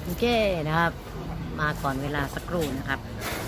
โอเคนะครับมาก่อนเวลาสักครู่นะครับ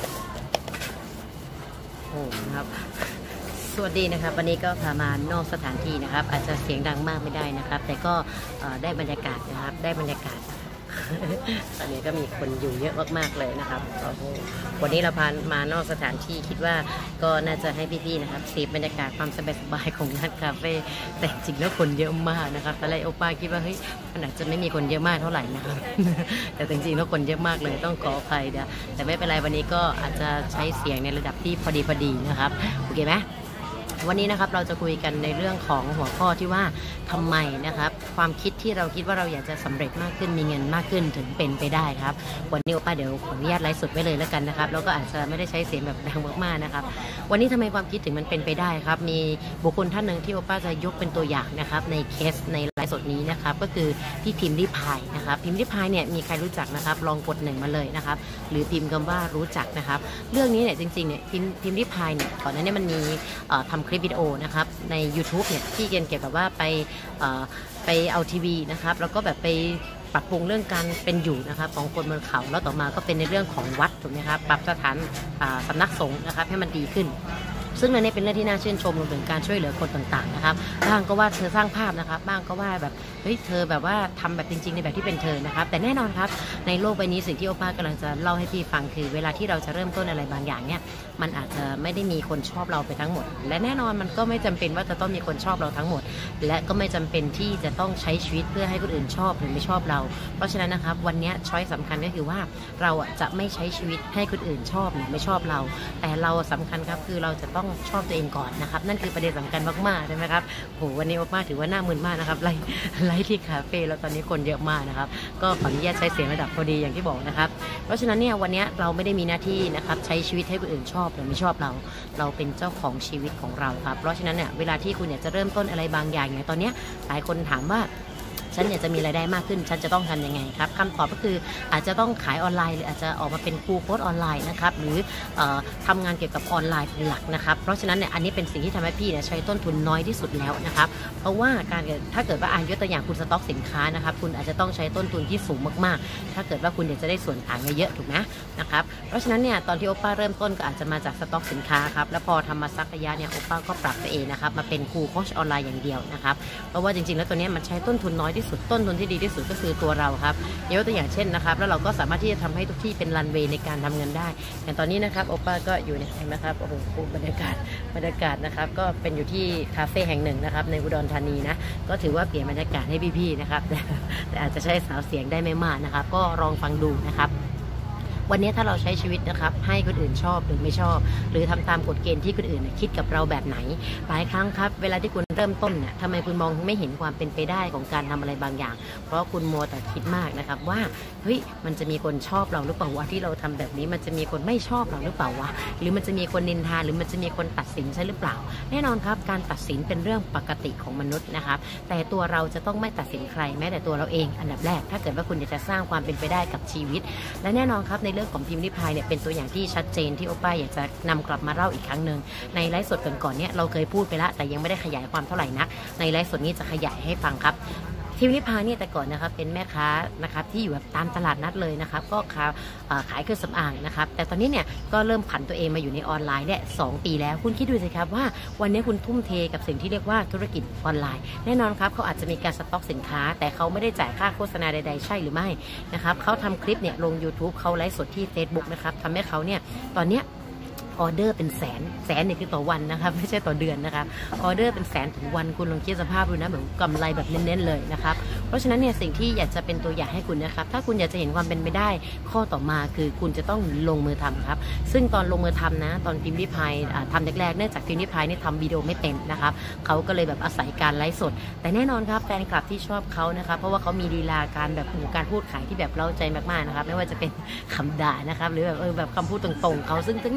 โอ้นะครับสวัสดีนะครับวันนี้ก็พามานอกสถานที่นะครับอาจจะเสียงดังมากไม่ได้นะครับแต่ก็ได้บรรยากาศนะครับได้บรรยากาศตอนนี้ก็มีคนอยู่เยอะมากๆเลยนะครับวันนี้เราพามานอกสถานที่คิดว่าก็น่าจะให้พี่ๆนะครับเสพบรรยากาศความสบายๆของร้านคาเฟ่แต่จริงแล้วคนเยอะมากนะครับตอนแรกโอป้าคิดว่าเฮ้ยมันอาจจะไม่มีคนเยอะมากเท่าไหร่นะครับแต่จริงๆแล้วคนเยอะมากเลยต้องขออภัยนะแต่ไม่เป็นไรวันนี้ก็อาจจะใช้เสียงในระดับที่พอดีนะครับโอเคไหมวันนี้นะครับเราจะคุยกันในเรื่องของหัวข้อที่ว่าทำไมนะครับความคิดที่เราคิดว่าเราอยากจะสำเร็จมากขึ้นมีเงินมากขึ้นถึงเป็นไปได้ครับวันนี้โอป้าเดี๋ยวขออนุญาตไลฟ์สดไว้เลยแล้วกันนะครับแล้วก็อาจจะไม่ได้ใช้เสียงแบบดังมากๆนะครับวันนี้ทำไมความคิดถึงมันเป็นไปได้ครับมีบุคคลท่านหนึ่งที่โอป้าจะยกเป็นตัวอย่างนะครับในเคสในไลฟ์สดนี้นะครับก็คือพี่พิมพ์ริพายนะครับพิมพ์ริพายเนี่ยมีใครรู้จักนะครับลองกด1มาเลยนะครับหรือพิมพ์คำว่ารู้จักนะครับเรื่องนี้เนี่ยจริงๆเนี่ยพิมพ์ริพายเนี่ยก่อนหน้านี้มันมีทำคลิปวิดีโอนะครับใน YouTube เนี่ยที่เกี่ยวกับว่าไปเอาทีวีนะครับแล้วก็แบบไปปรับปรุงเรื่องการเป็นอยู่นะครับของคนบนเขาแล้วต่อมาก็เป็นในเรื่องของวัดถูกไหมครับปรับสถานสำนักสงฆ์นะครับให้มันดีขึ้นซึ่งในนี้เป็นเรื่องที่น่าชื่นชมรวมถึงการช่วยเหลือคนต่างๆนะครับบ้างก็ว่าเธอสร้างภาพนะครับบ้างก็ว่าแบบเฮ้ยเธอแบบว่าทำแบบจริงๆในแบบที่เป็นเธอนะครับแต่แน่นอนครับในโลกใบนี้สิ่งที่โอป้ากำลังจะเล่าให้พี่ฟังคือเวลาที่เราจะเริ่มต้นอะไรบางอย่างเนี่ยมันอาจจะไม่ได้มีคนชอบเราไปทั้งหมดและแน่นอนมันก็ไม่จำเป็นว่าจะต้องมีคนชอบเราทั้งหมดและก็ไม่จำเป็นที่จะต้องใช้ชีวิตเพื่อให้คนอื่นชอบหรือไม่ชอบเราเพราะฉะนั้นนะครับวันนี้ช้อยสำคัญก็คือว่าเราจะไม่ใช้ชีวิตให้คนอื่นชอบหรือไม่ชอบเราแต่เราสำคัญครับคือเราจะต้องชอบตัวเองก่อนนะครับนั่นคือประเด็นสำคัญมากๆใช่ไหมครับโหวันนี้โอป้าถือว่าหน้ามึนมากนะครับไลฟ์ที่คาเฟ่แล้วตอนนี้คนเยอะมากนะครับก็ขออนุญาตใช้เสียงระดับพอดีอย่างที่บอกนะครับเพราะฉะนั้นเนี่ยวันนี้เราไม่ได้มีหน้าที่นะครับใช้ชีวิตให้คนอื่นชอบหรือไม่ชอบเราเป็นเจ้าของชีวิตของเราครับเพราะฉะนั้นเนี่ยเวลาที่คุณอยากจะเริ่มต้นอะไรบางอย่างเนี่ยตอนนี้หลายคนถามว่าฉันอยากจะมีรายได้มากขึ้นฉันจะต้องทำยังไงครับคำตอบก็คืออาจจะต้องขายออนไลน์หรืออาจจะออกมาเป็นครูโค้ชออนไลน์นะครับหรือทำงานเกี่ยวกับออนไลน์เป็นหลักนะครับเพราะฉะนั้นเนี่ยอันนี้เป็นสิ่งที่ทำให้พี่เนี่ยใช้ต้นทุนน้อยที่สุดแล้วนะครับเพราะว่าถ้าเกิดว่ายกตัวอย่างคุณสต็อกสินค้านะครับคุณอาจจะต้องใช้ต้นทุนที่สูงมากๆถ้าเกิดว่าคุณอยากจะได้ส่วนต่างเยอะๆถูกไหมนะครับเพราะฉะนั้นเนี่ยตอนที่โอป้าเริ่มต้นก็อาจจะมาจากสต็อกสินค้าครับแล้วพอทำมาสักระยะเนี่ยโอป้าก็ปรับตัวเองนะครับมาเป็นครูโค้ชออนไลน์อย่างเดียวนะครับเพราะว่าจริงๆแล้วตัวนี้มันใช้ต้นทุนน้อยที่สุดต้นทุนที่ดีที่สุดก็คือตัวเราครับยกตัวอย่างเช่นนะครับแล้วเราก็สามารถที่จะทำให้ทุกที่เป็นรันเวย์ในการทำเงินได้อย่างตอนนี้นะครับโอป้าก็อยู่ในนะครับโอ้โหบรรยากาศนะครับก็เป็นอยู่ที่คาเฟ่แห่งหนึ่งนะครับในอุดรธานีนะก็ถือว่าเปลี่ยนบรรยากาศให้พี่ๆนะครับแต่อาจจะใช้สาวเสียงได้ไม่มากนะครับก็ลองฟังดูนะครับวันนี้ถ้าเราใช้ชีวิตนะครับให้คนอื่นชอบหรือไม่ชอบหรือทำตามกฎเกณฑ์ที่คนอื่นคิดกับเราแบบไหนหลายครั้งครับเวลาที่คุณเริ่มต้นเนี่ยทำไมคุณมองไม่เห็นความเป็นไปได้ของการทำอะไรบางอย่างเพราะคุณมัวแต่คิดมากนะครับว่าเฮ้ยมันจะมีคนชอบเราหรือเปล่าวะที่เราทำแบบนี้มันจะมีคนไม่ชอบเราหรือเปล่าวะหรือมันจะมีคนนินทาหรือมันจะมีคนตัดสินใช่หรือเปล่าแน่นอนครับการตัดสินเป็นเรื่องปกติของมนุษย์นะครับแต่ตัวเราจะต้องไม่ตัดสินใครแม้แต่ตัวเราเองอันดับแรกถ้าเกิดว่าคุณอยากจะสร้างความเป็นไปได้กับชีวิตและแน่นอนครับในเรื่องของพิมพ์ริพายเนี่ยเป็นตัวอย่างที่ชัดเจนที่โอป้าอยากจะนำกลับมาเล่าอีกครั้งหนึ่งในไลฟ์สดก่อนๆเนี่ยเราเคยพูดไปแล้วแต่ยังไม่ได้ขยายความเท่าไหร่นักในไลฟ์สดนี้จะขยายให้ฟังครับพิมพ์ริพายเนี่ยแต่ก่อนนะครับเป็นแม่ค้านะครับที่อยู่แบบตามตลาดนัดเลยนะครับก็ขายเครื่องสำอางนะครับแต่ตอนนี้เนี่ยก็เริ่มผันตัวเองมาอยู่ในออนไลน์ได้2 ปีแล้วคุณคิดดูสิครับว่าวันนี้คุณทุ่มเทกับสิ่งที่เรียกว่าธุรกิจออนไลน์แน่นอนครับเขาอาจจะมีการสต็อกสินค้าแต่เขาไม่ได้จ่ายค่าโฆษณาใดๆใช่หรือไม่นะครับเขาทำคลิปเนี่ยลง YouTube เขาไลฟ์สดที่ Facebook นะครับทำให้เขาเนี่ยตอนเนี้ยออเดอร์เป็นแสนเนี่ยคือต่อวันนะครับไม่ใช่ต่อเดือนนะครับออเดอร์เป็นแสนถึงวันคุณลองคิดสภาพดูนะแบบกำไรแบบเน้นๆเลยนะครับเพราะฉะนั้นเนี่ยสิ่งที่อยากจะเป็นตัวอย่างให้คุณนะครับถ้าคุณอยากจะเห็นความเป็นไปได้ข้อต่อมาคือคุณจะต้องลงมือทำครับซึ่งตอนลงมือทำนะตอนพิมพ์ริพายทำแรกๆเนื่องจากพิมพ์ริพายนี่ทำวิดีโอไม่เป็นนะครับเขาก็เลยแบบอาศัยการไลฟ์สดแต่แน่นอนครับแฟนคลับที่ชอบเขานะครับเพราะว่าเขามีลีลาการแบบการพูดขายที่แบบเร้าใจมากๆนะครับไม่ว่าจะเป็นคำด่านะครับหรือแบบคำพูดตรงๆเขาซึ่งน่ารักดีนะ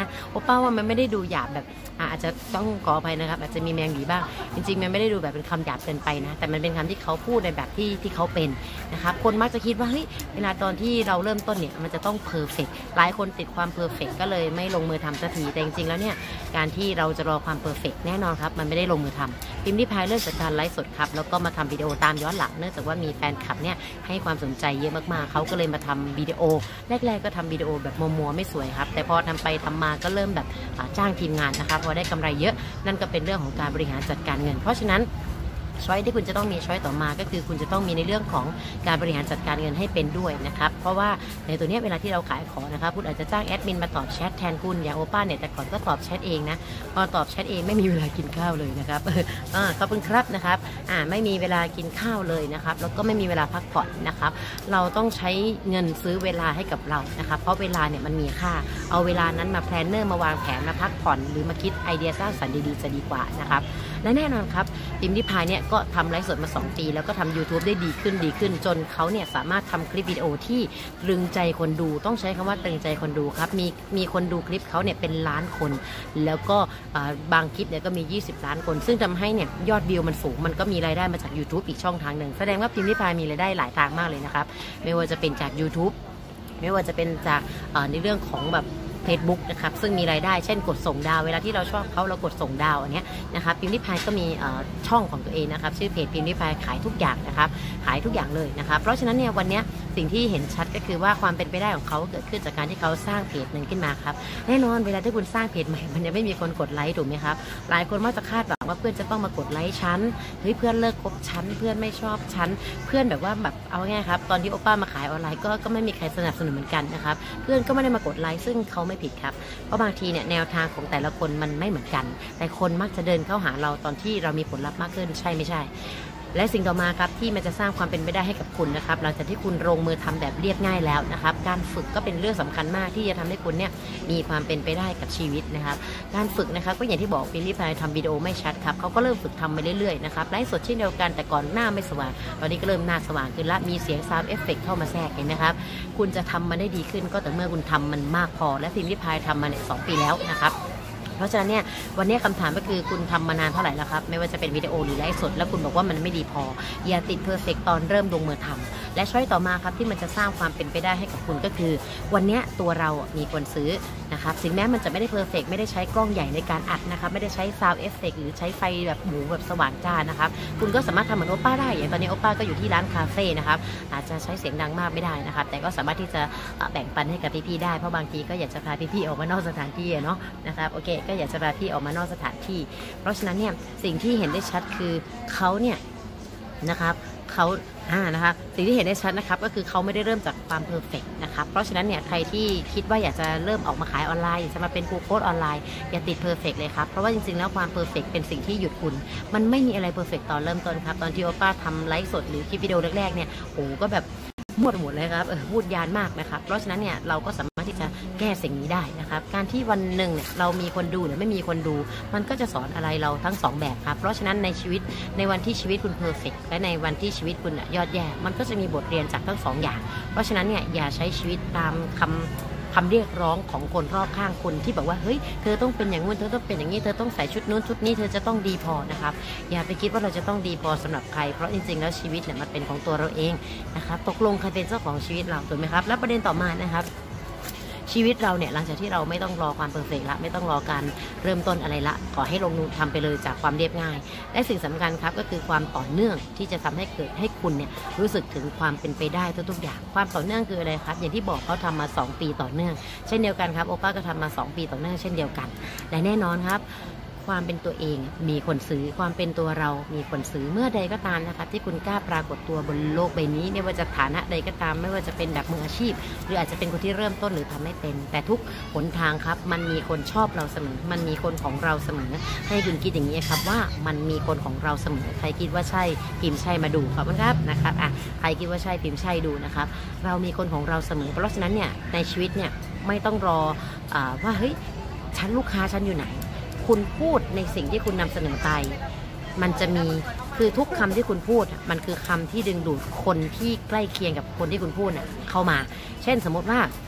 โอป้าว่ามันไม่ได้ดูหยาบแบบอาจจะต้องขออภัยนะครับอาจจะมีแมงหวีบ้างจริงๆมันไม่ได้ดูแบบเป็นคำหยาบเกินไปนะแต่มันเป็นคำที่เขาพูดในแบบที่เขาเป็นนะครับคนมักจะคิดว่าเฮ้ยเวลาตอนที่เราเริ่มต้นเนี่ยมันจะต้องเพอร์เฟกต์หลายคนติดความเพอร์เฟกต์ก็เลยไม่ลงมือทำสักทีแต่จริงๆแล้วเนี่ยการที่เราจะรอความเพอร์เฟกต์แน่นอนครับมันไม่ได้ลงมือทำพิมพ์ริพายเริ่มจากการไลฟ์สดครับแล้วก็มาทำวิดีโอตามย้อนหลังเนื่องจากว่ามีแฟนคลับเนี่ยให้ความสนใจเยอะมากๆเขาก็เลยมาทำวิดีโอแรกๆก็ทำวิดีโอแบบมัวๆไม่สวยครับแต่พอทำไปทำมาก็เริ่มแบบจ้างทีมงานนะคะพอได้กำไรเยอะนั่นก็เป็นเรื่องของการบริหารจัดการเงินเพราะฉะนั้นช้อยที่คุณจะต้องมีช้อยต่อมาก็คือคุณจะต้องมีในเรื่องของการบริหารจัดการเงินให้เป็นด้วยนะครับเพราะว่าในตัวนี้เวลาที่เราขายของนะครับคุณอาจจะจ้างแอดมินมาตอบแชทแทนคุณอย่างโอป้าเนี่ยแต่ก่อนก็ตอบแชทเองนะพอตอบแชทเองไม่มีเวลากินข้าวเลยนะครับขอบคุณครับนะครับไม่มีเวลากินข้าวเลยนะครับแล้วก็ไม่มีเวลาพักผ่อนนะครับเราต้องใช้เงินซื้อเวลาให้กับเรานะครับเพราะเวลาเนี่ยมันมีค่าเอาเวลานั้นมาแพลนเนอร์มาวางแผนมาพักผ่อนหรือมาคิดไอเดียสร้างสรรค์ดีๆจะดีกว่านะครับและแน่นอนครับพิมพ์ริพายเนี่ยก็ทำไลฟ์สดมา2 ปีแล้วก็ทำ YouTube ได้ดีขึ้นจนเขาเนี่ยสามารถทำคลิปวิดีโอที่ตรึงใจคนดูต้องใช้คำว่าตรึงใจคนดูครับมีคนดูคลิปเขาเนี่ยเป็นล้านคนแล้วก็บางคลิปเนี่ยก็มี20 ล้านคนซึ่งทำให้เนี่ยยอดวิวมันสูงมันก็มีรายได้มาจาก YouTube อีกช่องทางหนึ่งแสดงว่าพิมพ์ริพายมีรายได้หลายทางมากเลยนะครับไม่ว่าจะเป็นจาก YouTube ไม่ว่าจะเป็นจากในเรื่องของแบบFacebook นะครับซึ่งมีรายได้เช่นกดส่งดาวเวลาที่เราชอบเขาเรากดส่งดาวอันนี้นะครับพิมพ์ริพายก็มีช่องของตัวเองนะครับชื่อเพจพิมพ์ริพายขายทุกอย่างนะครับขายทุกอย่างเลยนะครับเพราะฉะนั้นเนี่ยวันนี้สิ่งที่เห็นชัดก็คือว่าความเป็นไปได้ของเขาเกิดขึ้นจากการที่เขาสร้างเพจหนึ่งขึ้นมาครับแน่นอนเวลาที่คุณสร้างเพจใหม่มันยังไม่มีคนกดไลค์ถูกไหมครับหลายคนมักจะคาดหวังว่าเพื่อนจะต้องมากดไลค์ฉันเฮ้ยเพื่อนเลิกคบฉันเพื่อนไม่ชอบฉันเพื่อนแบบว่าแบบเอาง่ายครับตอนที่โอป้ามาขายออนไลน์ก็ไม่มีใครสนับสนุนเหมือนกันนะครับเพื่อนก็ไม่ได้มากดไลค์ซึ่งเขาไม่ผิดครับเพราะบางทีเนี่ยแนวทางของแต่ละคนมันไม่เหมือนกันแต่คนมักจะเดินเข้าหาเราตอนที่เรามีผลลัพธ์มากขึ้นใช่ไม่ใช่และสิ่งต่อมาครับที่มันจะสร้างความเป็นไปได้ให้กับคุณนะครับหลังจากที่คุณลงมือทำแบบเรียบง่ายแล้วนะครับการฝึกก็เป็นเรื่องสำคัญมากที่จะทำให้คุณเนี่ยมีความเป็นไปได้กับชีวิตนะครับการฝึกนะครับก็อย่างที่บอกพิมพ์ริพายทำวิดีโอไม่ชัดครับเขาก็เริ่มฝึกทำไปเรื่อยๆนะครับไลฟ์สดเช่นเดียวกันแต่ก่อนหน้าไม่สว่างตอนนี้ก็เริ่มหน้าสว่างขึ้นละมีเสียงซาวด์เอฟเฟกต์เข้ามาแทรกเห็นนะครับคุณจะทำมันได้ดีขึ้นก็แต่เมื่อคุณทำมันมากพอและพิมพ์ริพายทำมาเนี่ย2 ปีแล้วนะครับเพราะฉะนั้นเนี่ยวันนี้คำถามก็คือคุณทำมานานเท่าไหร่แล้วครับไม่ว่าจะเป็นวิดีโอหรือไลฟ์สดแล้วคุณบอกว่ามันไม่ดีพออย่าติดเพอร์เฟกต์ตอนเริ่มลงมือทำและช้อยต่อมาครับที่มันจะสร้างความเป็นไปได้ให้กับคุณก็คือวันนี้ตัวเรามีคนซื้อนะครับถึงแม้มันจะไม่ได้เพอร์เฟกต์ไม่ได้ใช้กล้องใหญ่ในการอัดนะครับไม่ได้ใช้ซาวด์เอฟเฟกต์หรือใช้ไฟแบบหมูแบบสว่างจ้านะครับคุณก็สามารถทำเหมือนโอป้าได้อย่างตอนนี้โอป้าก็อยู่ที่ร้านคาเฟ่นะครับอาจจะใช้เสียงดังมากไม่ได้นะครับแต่ก็สามารถที่จะแบ่งปันให้กับพี่ๆได้เพราะบางทีก็อยากจะพาพี่ๆออกมานอกสถานที่เนาะนะครับโอเคก็อยากจะพาพี่ออกมานอกสถานที่เพราะฉะนั้นเนี่ยสิ่งที่เห็นได้ชัดคือเขาเนี่ยนะครับเขานะคะสิ่งที่เห็นได้ชัดนะครับก็คือเขาไม่ได้เริ่มจากความเพอร์เฟกต์นะครับเพราะฉะนั้นเนี่ยใครที่คิดว่าอยากจะเริ่มออกมาขายออนไลน์อยากจะมาเป็นครูโค้ชออนไลน์อย่าติดเพอร์เฟกต์เลยครับเพราะว่าจริงๆแล้วความเพอร์เฟกต์เป็นสิ่งที่หยุดคุณมันไม่มีอะไรเพอร์เฟกต์ตอนเริ่มต้นครับตอนที่โอป้าทำไลฟ์สดหรือคลิปวิดีโอแรกๆเนี่ยโอ้ก็แบบหมดเลยครับพูดยานมากนะครับเพราะฉะนั้นเนี่ยเราก็สามารถที่จะแก้สิ่งนี้ได้นะครับการที่วันหนึ่งเนี่ยเรามีคนดูหรือไม่มีคนดูมันก็จะสอนอะไรเราทั้ง2แบบครับเพราะฉะนั้นในชีวิตในวันที่ชีวิตคุณเพอร์เฟกต์และในวันที่ชีวิตคุณยอดแย่มันก็จะมีบทเรียนจากทั้ง2อย่างเพราะฉะนั้นเนี่ยอย่าใช้ชีวิตตามคำเรียกร้องของคนรอบข้างคุณที่บอกว่าเฮ้ยเธอต้องเป็นอย่างนู้นเธอต้องเป็นอย่างนี้เธอต้องใส่ชุดนู้นชุดนี้เธอจะต้องดีพอนะครับอย่าไปคิดว่าเราจะต้องดีพอสำหรับใครเพราะจริงๆแล้วชีวิตเนี่ยมันเป็นของตัวเราเองนะครับตกลงใครเป็นเจ้าของชีวิตเราถูกไหมครับและประเด็นต่อมานะครับชีวิตเราเนี่ยหลังจากที่เราไม่ต้องรอความเพอร์เฟกต์ละไม่ต้องรอการเริ่มต้นอะไรละขอให้ลงมือทำไปเลยจากความเรียบง่ายและสิ่งสำคัญครับก็คือความต่อเนื่องที่จะทำให้เกิดให้คุณเนี่ยรู้สึกถึงความเป็นไปได้ทุกๆอย่างความต่อเนื่องคืออะไรครับอย่างที่บอกเขาทำมา2 ปีต่อเนื่องเช่นเดียวกันครับโอป้าก็ทำมา2 ปีต่อเนื่องเช่นเดียวกันและแน่นอนครับความเป็นตัวเองมีคนซื้อความเป็นตัวเรามีคนซื้อเมื่อใดก็ตามนะคะที่คุณกล้าปรากฏตัวบนโลกใบนี้ไม่ว่าจะฐานะใดก็ตามไม่ว่าจะเป็นแบบมืออาชีพหรืออาจจะเป็นคนที่เริ่มต้นหรือทำไม่เป็นแต่ทุกหนทางครับมันมีคนชอบเราเสมอมันมีคนของเราเสมอให้คุณคิดอย่างนี้ครับว่ามันมีคนของเราเสมอใครคิดว่าใช่พิมพ์ใช่มาดูขอบคุณครับนะครับใครคิดว่าใช่พิมพ์ใช่ดูนะครับเรามีคนของเราเสมอเพราะฉะนั้นเนี่ยในชีวิตเนี่ยไม่ต้องรอว่าเฮ้ยลูกค้าฉันอยู่ไหนคุณพูดในสิ่งที่คุณนำเสนอไปมันจะมีคือทุกคำที่คุณพูดมันคือคำที่ดึงดูดคนที่ใกล้เคียงกับคนที่คุณพูดเข้ามาเช่นสมมติว่า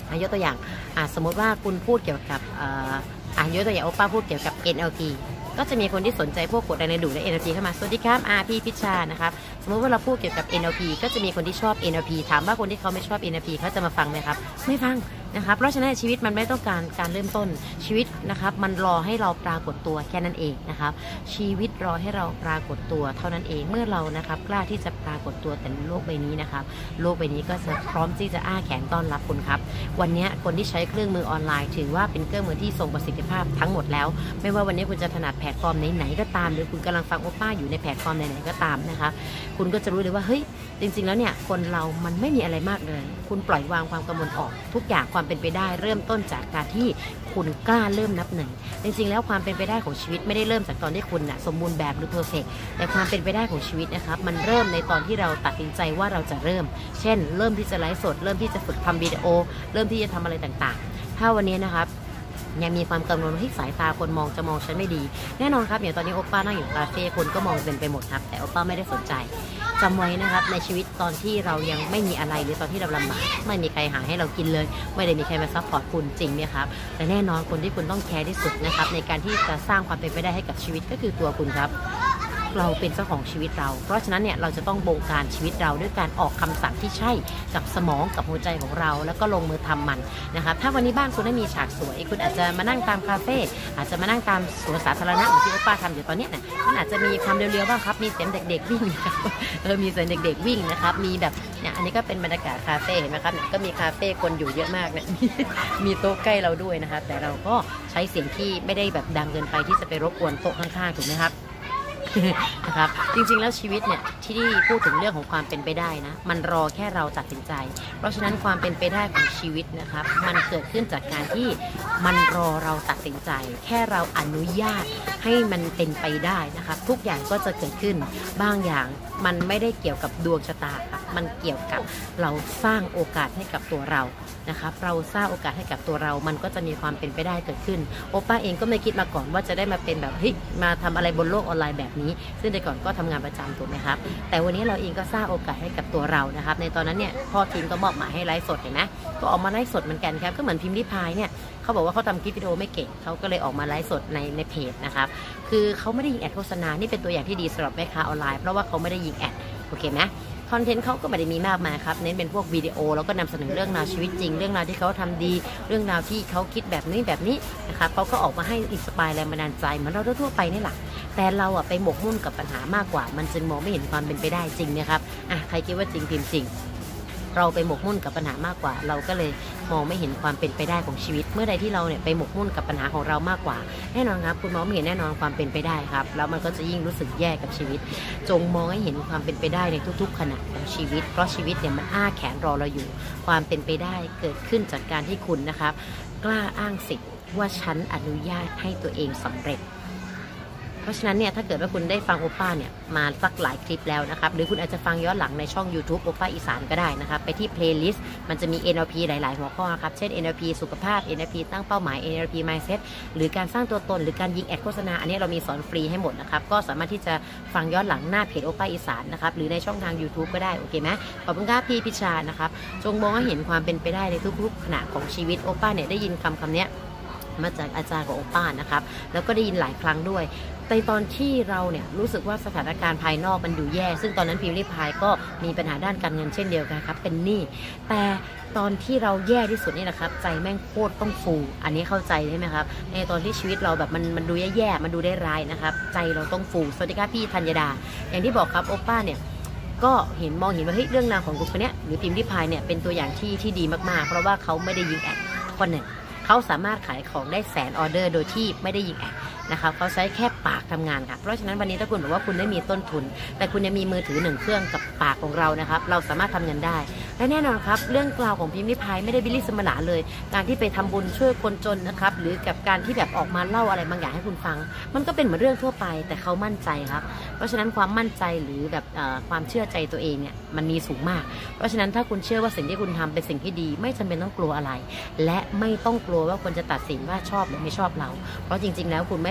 ยกตัวอย่างสมมติว่าคุณพูดเกี่ยวกับยกตัวอย่างโอป้าพูดเกี่ยวกับ NLP ก็จะมีคนที่สนใจพวกกฎแรงดึงดูดและ NLP เข้ามาสวัสดีครับพี่พิชานะครับสมมติว่าเราพูดเกี่ยวกับ NLP ก็จะมีคนที่ชอบ NLP ถามว่าคนที่เขาไม่ชอบ NLP เขาจะมาฟังไหมครับไม่ฟังนะครับเพราะฉะนั้นชีวิตมันไม่ต้องการเริ่มต้นชีวิตนะครับมันรอให้เราปรากฏตัวแค่นั้นเองนะครับชีวิตรอให้เราปรากฏตัวเท่านั้นเองเมื่อเรานะครับกล้าที่จะปรากฏตัวแต่โลกใบนี้นะครับโลกใบนี้ก็จะพร้อมที่จะอ้าแขนต้อนรับคุณครับวันนี้คนที่ใช้เครื่องมือออนไลน์ถือว่าเป็นเครื่องมือที่ทรงประสิทธิภาพทั้งหมดแล้วไม่ว่าวันนี้คุณจะถนัดแพลตฟอร์มไหนๆก็ตามหรือคุณกำลังฟังโอป้าอยู่ในแพลตฟอร์มไหนๆก็ตามนะคะคุณก็จะรู้เลยว่าเฮ้ยจริงๆแล้วเนี่ยคนเรามันไม่มีอะไรมากเลยคุณปล่อยวางความกังวลออกทุกอย่างความเป็นไปได้เริ่มต้นจากการที่คุณกล้าเริ่มนับหนึ่งจริงๆแล้วความเป็นไปได้ของชีวิตไม่ได้เริ่มจากตอนที่คุณสมบูรณ์แบบหรือเพอร์เฟกต์แต่ความเป็นไปได้ของชีวิตนะครับมันเริ่มในตอนที่เราตัดสินใจว่าเราจะเริ่มเช่นเริ่มที่จะไลฟ์สดเริ่มที่จะฝึกทำวิดีโอเริ่มที่จะทำอะไรต่างๆถ้าวันนี้นะครับยังมีความกังวลว่าที่สายตาคนมองจะมองฉันไม่ดีแน่นอนครับอย่างตอนนี้โอป้านั่งอยู่คาเฟ่คนก็มองเป็นไปหมดครับแต่โอป้าไม่ได้สนใจจำไว้นะครับในชีวิตตอนที่เรายังไม่มีอะไรหรือตอนที่เราลำบากไม่มีใครหาให้เรากินเลยไม่ได้มีใครมาซัพพอร์ตคุณจริงไหมครับแต่แน่นอนคนที่คุณต้องแคร์ที่สุดนะครับในการที่จะสร้างความเป็นไปได้ให้กับชีวิตก็คือตัวคุณครับเราเป็นเจ้าของชีวิตเราเพราะฉะนั้นเนี่ยเราจะต้องบงการชีวิตเราด้วยการออกคำสั่งที่ใช่กับสมองกับหัวใจของเราแล้วก็ลงมือทำมันนะครับถ้าวันนี้บ้านคุณไม่มีฉากสวยคุณอาจจะมานั่งตามคาเฟ่อาจจะมานั่งตามสวนสาธารณะเหมือนที่โอป้าทำอยู่ตอนนี้เนี่ยมันอาจจะมีความเร็วๆบ้างครับมีเสียงเด็กๆวิ่งครับมีเสียงเด็กๆวิ่งนะครับมีแบบเนี่ยอันนี้ก็เป็นบรรยากาศคาเฟ่เห็นไหมครับเนี่ยก็มีคาเฟ่คนอยู่เยอะมากเนี่ยมีโต๊ะใกล้เราด้วยนะครับแต่เราก็ใช้เสียงที่ไม่ได้แบบดังเกินไปที่จะไปรบกวนโต๊ะข้างๆถูกไหมครับนะครับจริงๆแล้วชีวิตเนี่ยที่พูดถึงเรื่องของความเป็นไปได้นะมันรอแค่เราตัดสินใจเพราะฉะนั้นความเป็นไปได้ของชีวิตนะครับมันเกิดขึ้นจากการที่มันรอเราตัดสินใจแค่เราอนุญาตให้มันเป็นไปได้นะครับทุกอย่างก็จะเกิดขึ้นบางอย่างมันไม่ได้เกี่ยวกับดวงชะตาครับมันเกี่ยวกับเราสร้างโอกาสให้กับตัวเรานะครับเราสร้างโอกาสให้กับตัวเรามันก็จะมีความเป็นไปได้เกิดขึ้นโอป้าเองก็ไม่คิดมาก่อนว่าจะได้มาเป็นแบบเฮ้ยมาทำอะไรบนโลกออนไลน์แบบนี้ซึ่งแต่ก่อนก็ทำงานประจำถูกไหมครับแต่วันนี้เราเองก็สร้างโอกาสให้กับตัวเรานะครับในตอนนั้นเนี่ยพ่อทีมก็มอบหมายให้ไลฟ์สดเห็นไหมก็ออกมาไลฟ์สดเหมือนกันครับก็เหมือนพิมพ์ริพายเนี่ยเขาบอกว่าเขาทำคลิปวิดีโอไม่เก่งเขาก็เลยออกมาไลฟ์สดในเพจนะครับคือเขาไม่ได้ยิงแอดโฆษณานี่เป็นตัวอย่างที่ดีสำหรับแม่ค้าออนไลน์เพราะว่าเขาไม่ได้ยิงแอดโอเคไหมคอนเทนต์เขาก็ไม่ได้มีมากมายครับเน้นเป็นพวกวิดีโอแล้วก็นำเสนอเรื่องราวชีวิตจริงเรื่องราวที่เขาทำดีเรื่องราวที่เขาคิดแบบนี้นะครับเขาก็ออกมาให้อินสปายแรงบันดาลใจเหมือนเราทั่วไปนี่แหละแต่เราไปหมกมุ่นกับปัญหามากกว่ามันจึงมองไม่เห็นความเป็นไปได้จริงนะครับใครคิดว่าจริงพิมพ์จริงเราไปหมกมุ่นกับปัญหามากกว่าเราก็เลยมองไม่เห็นความเป็นไปได้ของชีวิตเมื่อใดที่เราเนี่ยไปหมกมุ่นกับปัญหาของเรามากกว่าแน่นอนครับคุณมองไม่เห็นแน่นอนความเป็นไปได้ครับแล้วมันก็จะยิ่งรู้สึกแย่กับชีวิตจงมองให้เห็นความเป็นไปได้ในทุกๆขณะของชีวิตเพราะชีวิตเนี่ยมันอ้าแขนรอเราอยู่ความเป็นไปได้เกิดขึ้นจากการที่คุณนะครับกล้าอ้างสิทธิ์ว่าฉันอนุญาตให้ตัวเองสำเร็จเพราะฉะนั้นเนี่ยถ้าเกิดว่าคุณได้ฟังโอป้าเนี่ยมาสักหลายคลิปแล้วนะครับหรือคุณอาจจะฟังย้อนหลังในช่อง YouTube โอป้าอีสานก็ได้นะครับไปที่เพลย์ลิสต์มันจะมี NLP หลายๆหัวข้อครับเช่น NLP สุขภาพ NLP ตั้งเป้าหมาย NLP mindset หรือการสร้างตัวตนหรือการยิงแอดโฆษณาอันนี้เรามีสอนฟรีให้หมดนะครับก็สามารถที่จะฟังย้อนหลังหน้าเพจโอป้าอีสานนะครับหรือในช่องทาง YouTube ก็ได้โอเคไหมขอบคุณครับพี่พิชานะครับจงมองให้เห็นความเป็นไปได้ในทุกๆขณะของชีวิตโอป้าเนี่ยได้ยินคำนี้มาจากอาจารย์ของโอป้านะครับแล้วก็ได้ยินหลายครั้งด้วยในตอนที่เราเนี่ยรู้สึกว่าสถานการณ์ภายนอกมันดูแย่ซึ่งตอนนั้นพิมพ์ริพายก็มีปัญหาด้านการเงินเช่นเดียวกันครับเป็นหนี้แต่ตอนที่เราแย่ที่สุดนี่นะครับใจแม่งโคตรต้องฟูอันนี้เข้าใจใช่ไหมครับในตอนที่ชีวิตเราแบบมันดูแย่ๆมันดูได้ร้ายนะครับใจเราต้องฟูสวัสดีครับพี่ธัญดาอย่างที่บอกครับโอป้าเนี่ยก็มองเห็นว่าเฮ้ยเรื่องราวของคนนี้หรือพิมพ์ริพายเนี่ยเป็นตัวอย่างที่ดีมากๆเพราะว่าเขาไม่ได้ยิงแอดคนหนึ่งเขาสามารถขายของได้100,000 ออเดอร์โดยที่ไม่ได้ยิงแอดนะครับเขาใช้แค่ปากทำงานค่ะเพราะฉะนั้นวันนี้ถ้าคุณบอกว่าคุณไม่มีต้นทุนแต่คุณยังมีมือถือ1เครื่องกับปากของเรานะครับเราสามารถทำเงินได้และแน่นอนครับเรื่องกล่าวของพิมพ์ริพายไม่ได้บิลลี่สมลาเลยการที่ไปทำบุญช่วยคนจนนะครับหรือกับการที่แบบออกมาเล่าอะไรบางอย่างให้คุณฟังมันก็เป็นเหมือนเรื่องทั่วไปแต่เขามั่นใจครับเพราะฉะนั้นความมั่นใจหรือแบบความเชื่อใจตัวเองเนี่ยมันมีสูงมากเพราะฉะนั้นถ้าคุณเชื่อว่าสิ่งที่คุณทำเป็นสิ่งที่ดีไม่จำเป็นต้องกลัวอะไรและไม่ต้องกลัวว่าคนจะตัดสินว่าชอบหรือไม่ชอบเราเพราะจริงๆแล้วคุณไม่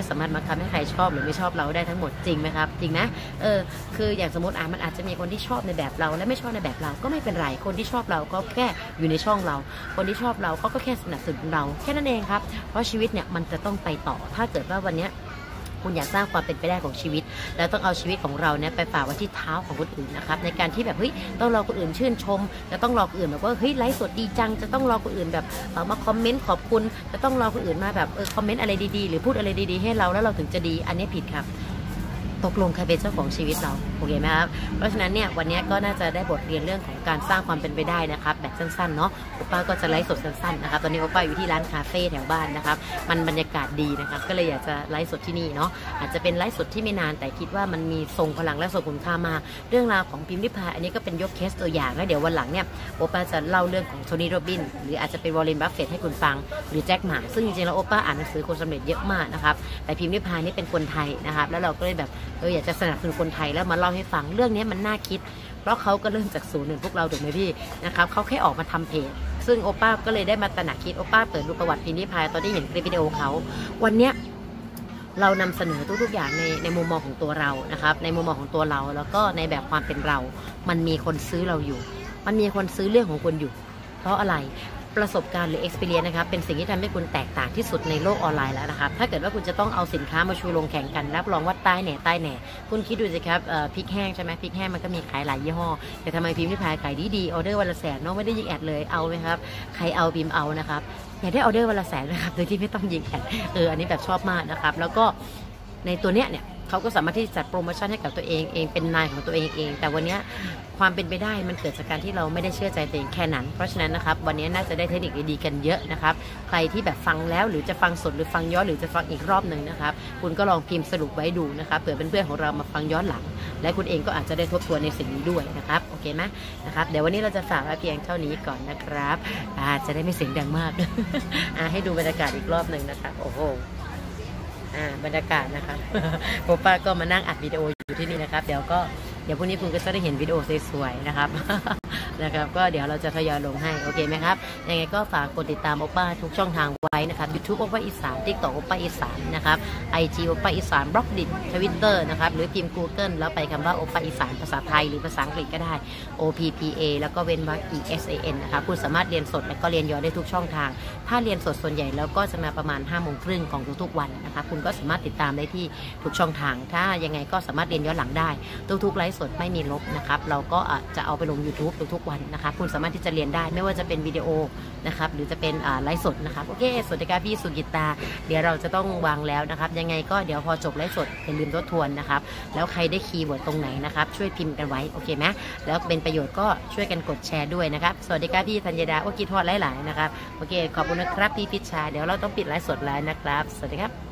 สามารถบังคับให้ใครชอบหรือไม่ชอบเราได้ทั้งหมดจริงไหมครับจริงนะคืออย่างสมมติมันอาจจะมีคนที่ชอบในแบบเราและไม่ชอบในแบบเราก็ไม่เป็นไรคนที่ชอบเราก็แค่อยู่ในช่องเราคนที่ชอบเราก็แค่สนับสนุนเราแค่นั้นเองครับเพราะชีวิตเนี่ยมันจะต้องไปต่อถ้าเกิดว่าวันนี้คุณอยากสร้างความเป็นไปได้ของชีวิตแล้วต้องเอาชีวิตของเราเนี่ยไปฝากไว้ที่เท้าของคนอื่นนะครับในการที่แบบเฮ้ยต้องรอคนอื่นชื่นชมจะต้องรอคนอื่นแบบว่าเฮ้ยไลฟ์สดดีจังจะต้องรอคนอื่นแบบมาคอมเมนต์ขอบคุณจะต้องรอคนอื่นมาแบบคอมเมนต์อะไรดีๆหรือพูดอะไรดีๆให้เราแล้วเราถึงจะดีอันนี้ผิดครับตกลงใครเป็นเจ้าของชีวิตเราโอเคไหมครับเพราะฉะนั้นเนี่ยวันนี้ก็น่าจะได้บทเรียนเรื่องของการสร้างความเป็นไปได้นะครับแบบสั้นๆเนาะโอป้าก็จะไลฟ์สดสั้นๆนะครับตอนนี้โอป้าอยู่ที่ร้านคาเฟ่แถวบ้านนะครับมันบรรยากาศดีนะครับก็เลยอยากจะไลฟ์สดที่นี่เนาะอาจจะเป็นไลฟ์สดที่ไม่นานแต่คิดว่ามันมีทรงพลังและทรงคุณค่ามากเรื่องราวของพิมพ์ริพายอันนี้ก็เป็นยกเคสตัวอย่างแล้วเดี๋ยววันหลังเนี่ยโอป้าจะเล่าเรื่องของโทนี่โรบินหรืออาจจะเป็นวอร์เรนบัฟเฟตต์ให้คุณฟังหรือแจ็คหม่าซึ่งจริงๆแล้วโอป้าอ่านหนังสือคนสำเร็จเยอะมากนะครับแต่พิมพ์ริพายนี่เป็นคนไทยนะครับแล้วเราก็เลยแบบอยากจะสนับสนุนคนไทยแล้วมาเล่าให้ฟังเรื่องนี้มันน่าคิดเพราะเขาก็เริ่มจากศูนย์เหมือนพวกเราถูกไหมพี่นะครับเขาแค่ออกมาทำเพจซึ่งโอป้าก็เลยได้มาตระหนักคิดโอป้าเปิดดูประวัติพิมพ์ริพายตอนที่เห็นคลิปวิดีโอเขาวันเนี้ยเรานำเสนอทุกๆอย่างในมุมมองของตัวเรานะครับในมุมมองของตัวเราแล้วก็ในแบบความเป็นเรามันมีคนซื้อเราอยู่มันมีคนซื้อเรื่องของคุณอยู่เพราะอะไรประสบการณ์หรือ experience นะครับเป็นสิ่งที่ทำให้คุณแตกต่างที่สุดในโลกออนไลน์แล้วนะครับถ้าเกิดว่าคุณจะต้องเอาสินค้ามาชูลงแข่งกันรับรองว่าใต้แหน่คุณคิดดูสิครับพริกแห้งใช่ไหมพริกแห้งมันก็มีขายหลายยี่ห้อแต่ทำไมพิมพ์ริพายขายดีออเดอร์วันละแสนเนาะไม่ได้ยิงแอดเลยเอาไหมครับใครเอาพิมพ์เอานะครับอยากได้ออเดอร์วันละแสนนะครับโดยที่ไม่ต้องยิงแอดอันนี้แบบชอบมากนะครับแล้วก็ในตัวเนี้ยเนี่ยเขาก็สามารถที่จะจัดโปรโมชั่นให้กับตัวเองเป็นนายของตัวเองแต่วันนี้ความเป็นไปได้มันเกิดจากการที่เราไม่ได้เชื่อใจตัวเองแค่นั้นเพราะฉะนั้นนะครับวันนี้น่าจะได้เทคนิคดีๆกันเยอะนะครับใครที่แบบฟังแล้วหรือจะฟังสดหรือฟังย้อนหรือจะฟังอีกรอบหนึ่งนะครับคุณก็ลองพิมพ์สรุปไว้ดูนะครับเผื่อเป็นเพื่อนของเรามาฟังย้อนหลังและคุณเองก็อาจจะได้ทบทวนในสิ่งนี้ด้วยนะครับโอเคไหมนะครับเดี๋ยววันนี้เราจะฝากไว้เพียงเท่านี้ก่อนนะครับจะได้ไม่เสียงดังมาก ให้ดูบรรยากาศอีกรอบหนึ่งนะครับโอ้โหบรรยากาศนะคะโอป้าก็มานั่งอัดวิดีโออยู่ที่นี่นะครับเดี๋ยวพรุ่งนี้คุณก็จะได้เห็นวิดีโอสวยๆนะครับ นะครับก็เดี๋ยวเราจะทยอยลงให้โอเคไหมครับยังไงก็ฝากกดติดตามโอป้าทุกช่องทางไว้นะครับ YouTube โอป้าอีสาน TikTok โอป้าอีสานนะครับ IG โอป้าอีสานบล็อกดิท Twitter นะครับหรือพิมพ์ Google แล้วไปคำว่าโอป้าอีสานภาษาไทยหรือภาษาอังกฤษก็ได้ OPPA แล้วก็เว้นวรรค ESAN นะครับคุณสามารถเรียนสดและก็เรียนย้อนได้ทุกช่องทางถ้าเรียนสดส่วนใหญ่แล้วก็จะมาประมาณ 5:30 น.ของทุกๆวันนะครับคุณก็สามารถติดตามได้ที่ทุกช่องทางถ้ายังไงก็สามารถเรียนย้อนหลังได้ทุกๆไลฟ์สดไม่มีลบนะครับเราก็จะเอาไปลง YouTube ทุกๆวันนะครับคุณสามารถที่จะเรียนได้ไม่ว่าจะเป็นวิดีโอนะครับหรือจะเป็นไลฟ์สดนะครับโอเคสวัสดีครับพี่สุกิตาเดี๋ยวเราจะต้องวางแล้วนะครับยังไงก็เดี๋ยวพอจบไลฟ์สดอย่าลืมทบทวนนะครับแล้วใครได้คีย์เวิร์ดตรงไหนนะครับช่วยพิมพ์กันไว้โอเคไหมแล้วเป็นประโยชน์ก็ช่วยกันกดแชร์ด้วยนะครับสวัสดีครับพี่ธัญดาโอ้คิดทอดหลายๆนะครับโอเคขอบคุณนะครับพี่พิชชาเดี๋ยวเราต้องปิดไลฟ์สดแล้วนะครับสวัสดีครับ